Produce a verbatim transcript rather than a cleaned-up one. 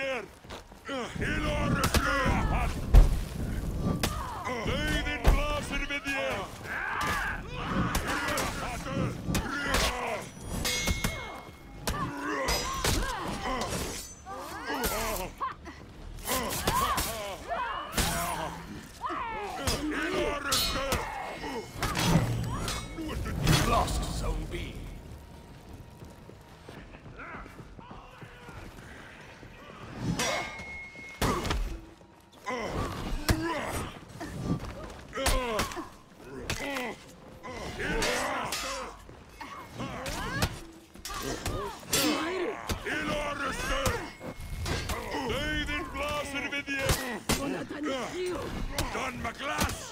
þér! Til orrustu! Dauðinn blasir við þér! Lost Zone B. Dauðinn blasir við þér! Don McGlass!